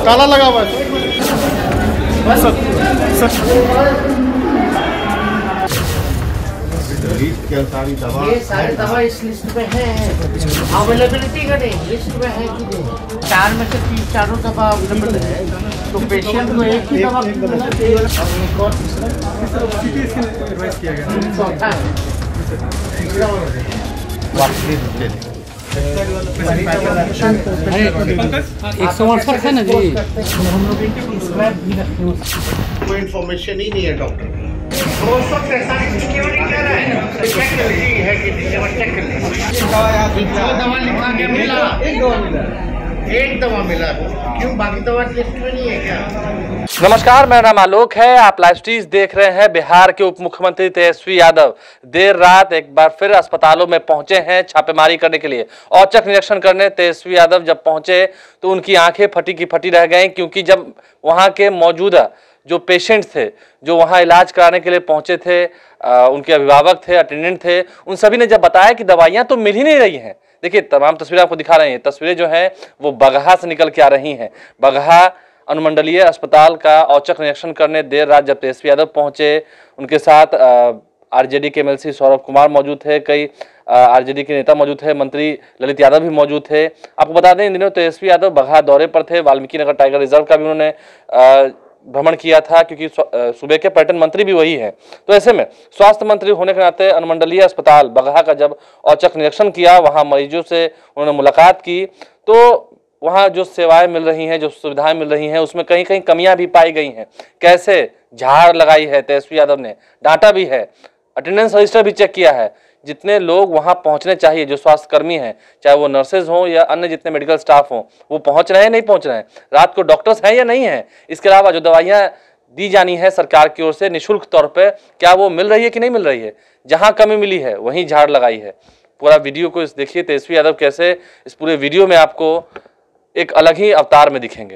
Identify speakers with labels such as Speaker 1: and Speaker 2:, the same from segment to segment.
Speaker 1: ताला लगा हुआ है
Speaker 2: क्या सारी दवा
Speaker 3: ये सारी दवा इस लिस्ट में है, अवेलेबिलिटी का नहीं, लिस्ट में है कि नहीं। 4 में से 3-4 दवा अवेलेबल है, तो पेशेंट को एक ही दवा और एक और चौथा है।
Speaker 4: 168 है ना जी।
Speaker 3: हम लोग स्क्रैप भी रखे हैं, कोई इन्फॉर्मेशन ही नहीं है डॉक्टर। 243 सिक्योरिटी कर रहा है, चेक कर लीजिए है कि नहीं, चेक कर लीजिए। दवा लिखा के मिला, एक दवा मिला, क्यों बाकी दवा लिस्ट में नहीं है क्या?
Speaker 5: नमस्कार, मेरा नाम आलोक है। आप लाइव स्ट्रीज देख रहे हैं। बिहार के उप मुख्यमंत्री तेजस्वी यादव देर रात एक बार फिर अस्पतालों में पहुंचे हैं छापेमारी करने के लिए, औचक निरीक्षण करने। तेजस्वी यादव जब पहुंचे तो उनकी आंखें फटी की फटी रह गईं, क्योंकि जब वहां के मौजूदा जो पेशेंट थे, जो वहां इलाज कराने के लिए पहुंचे थे, उनके अभिभावक थे, अटेंडेंट थे, उन सभी ने जब बताया कि दवाइयां तो मिल ही नहीं रही हैं। देखिए, तमाम तस्वीरें आपको दिखा रहे हैं। तस्वीरें जो हैं वो बगहा से निकल के आ रही हैं। बगहा अनुमंडलीय अस्पताल का औचक निरीक्षण करने देर रात जब तेजस्वी यादव पहुंचे, उनके साथ आरजेडी के एमएलसी सौरभ कुमार मौजूद थे, कई आरजेडी के नेता मौजूद थे, मंत्री ललित यादव भी मौजूद थे। आपको बता दें, इन दिनों तेजस्वी यादव बगहा दौरे पर थे। वाल्मीकि नगर टाइगर रिजर्व का भी उन्होंने भ्रमण किया था, क्योंकि सूबे के पर्यटन मंत्री भी वही हैं। तो ऐसे में स्वास्थ्य मंत्री होने के नाते अनुमंडलीय अस्पताल बगहा का जब औचक निरीक्षण किया, वहां मरीजों से उन्होंने मुलाकात की, तो वहां जो सेवाएं मिल रही हैं, जो सुविधाएं मिल रही हैं, उसमें कहीं कहीं कमियां भी पाई गई हैं। कैसे झाड़ लगाई है तेजस्वी यादव ने, डांटा भी है, अटेंडेंस रजिस्टर भी चेक किया है। जितने लोग वहां पहुंचने चाहिए, जो स्वास्थ्यकर्मी हैं, चाहे वो नर्सेज हों या अन्य जितने मेडिकल स्टाफ हों, वो पहुंच रहे हैं नहीं पहुंच रहे हैं। रात को डॉक्टर्स हैं या नहीं है। इसके अलावा जो दवाइयां दी जानी है सरकार की ओर से निःशुल्क तौर पर, क्या वो मिल रही है कि नहीं मिल रही है। जहां कमी मिली है वहीं झाड़ लगाई है। पूरा वीडियो को देखिए, तेजस्वी यादव कैसे इस पूरे वीडियो में आपको एक अलग ही अवतार में दिखेंगे।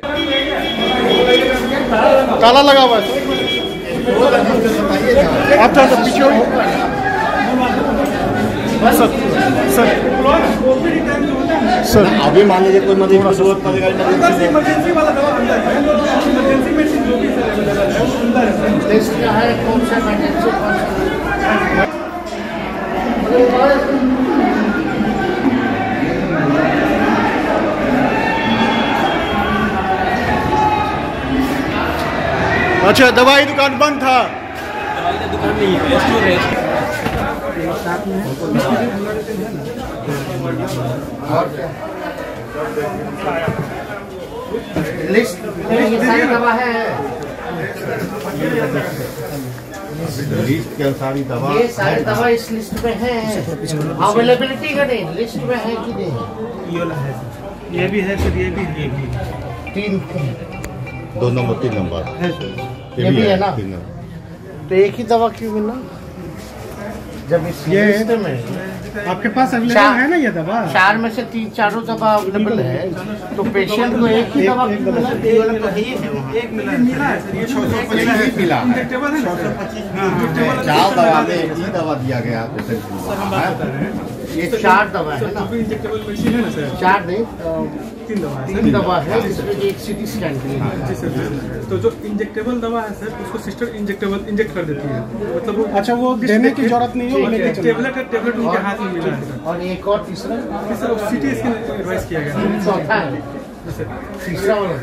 Speaker 1: ताला लगा हुआ है आप पीछे सर
Speaker 2: अभी मान लीजिए कोई मरीज को जरूरत पड़ेगा,
Speaker 1: इमरजेंसी वाला दवा अंदर है, इमरजेंसी मेडिसिन जो भी
Speaker 3: लिस्ट में है, कौन सा इमरजेंसी
Speaker 1: अच्छा, दवाई दुकान बंद था।
Speaker 4: दवाई का दुकान नहीं है, स्टोर है।
Speaker 3: लिस्ट में ये सारी दवा है,
Speaker 2: लिस्ट के अनुसार ही दवा,
Speaker 3: ये सारी दवा इस लिस्ट में है, अवेलेबिलिटी का नहीं, लिस्ट में है कि नहीं।
Speaker 1: ये भी है सर, ये भी है,
Speaker 3: 3
Speaker 2: 2 नंबर 3 नंबर
Speaker 3: है सर, ये भी है ना।
Speaker 2: 3 नंबर।
Speaker 3: तो एक ही दवा क्यों मिलना जब इस लिस्ट में
Speaker 1: आपके पास अवेलेबल है ना ये दवा।
Speaker 3: 4 में से 3-4 दवा अवेलेबल है, तो पेशेंट को एक ही दवा मिला,
Speaker 1: एक मिला है सर, ये 625
Speaker 2: मिला है।
Speaker 1: इंजेक्टेबल है ना सर।
Speaker 2: 4 दवा में एक ही दवा दिया गया पेशेंट को।
Speaker 3: ये 4 दवा है ना,
Speaker 1: इंजेक्टेबल मेडिसिन है ना सर।
Speaker 3: 4 नहीं,
Speaker 1: 3
Speaker 3: दवा है, जिसमें एक सिटी स्कैन के लिए।
Speaker 1: जी सर। तो जो इंजेक्टेबल दवा है सर, उसको सिस्टर इंजेक्ट कर देती है, मतलब वो अच्छा, वो देने की जरूरत नहीं है, टेबलेट उनके हाथ में मिला है।
Speaker 3: और एक और तीसरा
Speaker 1: सिटी स्कैन एडवाइस किया गया है।
Speaker 3: चौथा है, तीसरा वाला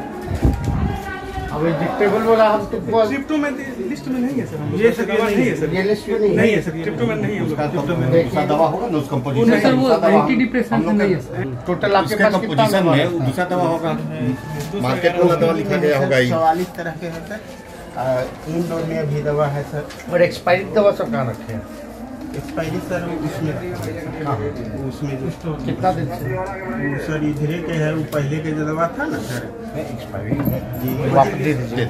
Speaker 3: अब इंजेक्टेबल वाला हम तुमको
Speaker 1: ट्रिप्टो में लिस्ट में नहीं है सर। ये सर दवा नहीं है सर,
Speaker 3: ये लिस्ट में नहीं
Speaker 1: है सर, ट्रिप्टो में नहीं है।
Speaker 2: उसका दवा होगा ना, उस कंपोजिशन
Speaker 4: सर वो एंटी डिप्रेशन नहीं है सर।
Speaker 3: टोटल आपके पास कितना
Speaker 2: कंपोजिशन में दूसरा दवा होगा, मार्केट में दवा लिखा गया होगा।
Speaker 3: 44 तरह के हैं सर, इन दोनों में भी दवा है सर। और एक्सपायरी दवा सब कहाँ रखे हैं?
Speaker 6: एक्सपायरी सर उसमें
Speaker 3: कितना दिन से
Speaker 6: सर इधर के है, वो पहले के जो दवा था ना सर,
Speaker 3: एक्सपायरी जी वापस दे दीजिए।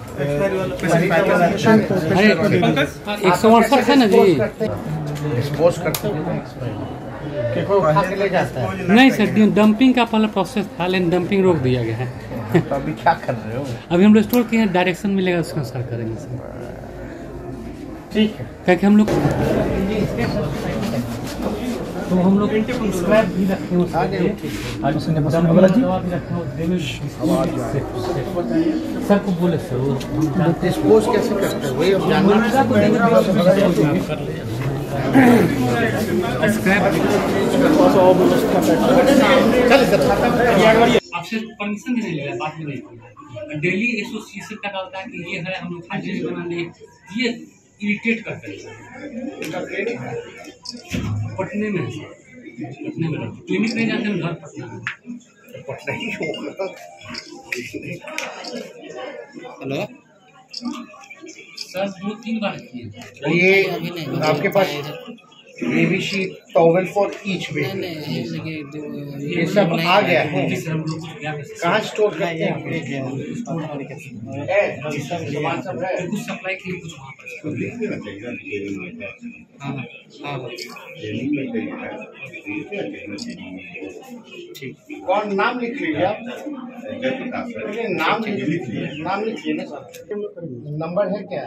Speaker 4: 168 है ना जी।
Speaker 3: डिस्पोज करते हैं कि कोई उठा के ले जाता है?
Speaker 4: नहीं सर, डंपिंग का पहला प्रोसेस था, लेकिन डंपिंग रोक दिया गया है।
Speaker 3: तो अभी क्या कर रहे हो?
Speaker 4: अभी हम लोग स्टोर किए हैं, डायरेक्शन मिलेगा उसके अनुसार करेंगे सर।
Speaker 3: ठीक है,
Speaker 4: क्या हम लोग तो हम लोग स्क्रैप भी रखे हैं उसके लिए और दवा भी रखे हैं। सर को बोले सर वो
Speaker 3: डिस्पोज कैसे करते हैं वही अब जानना
Speaker 4: आपसे परमिशन भी नहीं लेगा, बात भी नहीं। डेली एसोसिएशन का डालता है कि ये है हम लोग हाइजीन बनाने, ये इरिटेट करते हैं। पटने में क्लिनिक नहीं जाते हैं, घर पटना में। हेलो सर, 2-3 बार किए।
Speaker 3: ये आपके पास ABC towel for each way ये सब आ गया है। कहाँ स्टोर करते हैं? सामान सब है,
Speaker 4: कुछ सप्लाई के लिए कुछ वहाँ पर।
Speaker 3: ठीक, कौन नाम लिख लीजिए आप? नाम लिखिए ना सर। नंबर है क्या?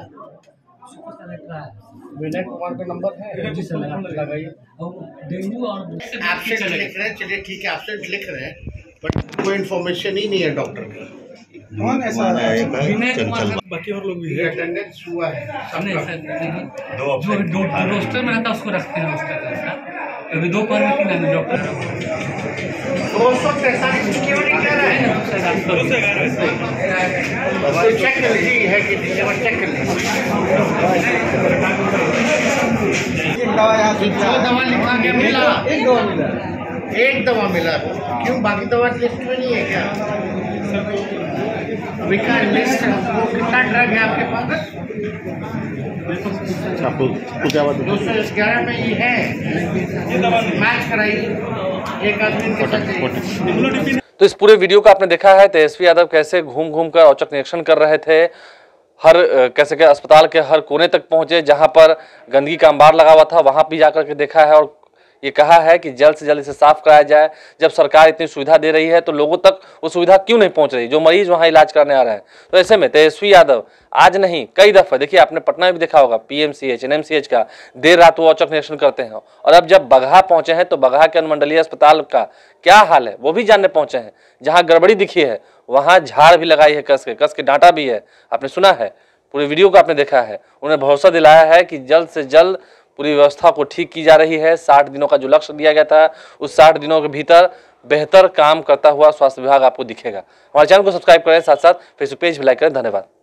Speaker 3: विनय कुमार का नंबर है? लगाइए।
Speaker 4: डेंगू और
Speaker 3: एब्सेंट लिख रहे हैं, चलिए ठीक है एब्सेंट लिख रहे हैं, बट कोई इन्फॉर्मेशन ही नहीं है डॉक्टर की।
Speaker 1: कौन ऐसा
Speaker 4: विनय कुमार
Speaker 1: बाकी और लोग भी है?
Speaker 3: अटेंडेंस हुआ है
Speaker 4: नहीं सर, जो रोस्टर में रहता है उसको रखते हैं रोस्टर का सर। अभी 2 पर में 3 आदमी डॉक्टर
Speaker 3: 243 क्यों नहीं कह रहा है? चेक कर लीजिए है कि नहीं, चेक कर लीजिए। दवा लिखा क्या मिला? एक दवा मिला। क्यों बाकी दवा लिस्ट में नहीं है क्या? विका लिस्ट कितना ड्रग है आपके पास? 211 में ये है, मैच कराइए एक आदमी के साथ।
Speaker 5: तो इस पूरे वीडियो को आपने देखा है तेजस्वी यादव कैसे घूम घूम कर औचक निरीक्षण कर रहे थे, हर कैसे के अस्पताल के हर कोने तक पहुंचे, जहां पर गंदगी का अंबार लगा हुआ था वहां भी जाकर के देखा है और ये कहा है कि जल्द से जल्द इसे साफ कराया जाए। जब सरकार इतनी सुविधा दे रही है तो लोगों तक वो सुविधा क्यों नहीं पहुंच रही, जो मरीज वहां इलाज करने आ रहे हैं। तो ऐसे में तेजस्वी यादव आज नहीं कई दफा, देखिए आपने पटना में भी देखा होगा, PMCH NMCH का देर रात वो औचक निरीक्षण करते हैं। और अब जब बगहा पहुंचे हैं तो बगहा के अनुमंडलीय अस्पताल का क्या हाल है वो भी जानने पहुंचे हैं। जहां गड़बड़ी दिखी है वहां झाड़ भी लगाई है, कस के डांटा भी है। आपने सुना है, पूरी वीडियो को आपने देखा है। उन्हें भरोसा दिलाया है कि जल्द से जल्द पूरी व्यवस्था को ठीक की जा रही है। 60 दिनों का जो लक्ष्य दिया गया था, उस 60 दिनों के भीतर बेहतर काम करता हुआ स्वास्थ्य विभाग आपको दिखेगा। हमारे चैनल को सब्सक्राइब करें, साथ साथ फेसबुक पेज भी लाइक करें। धन्यवाद।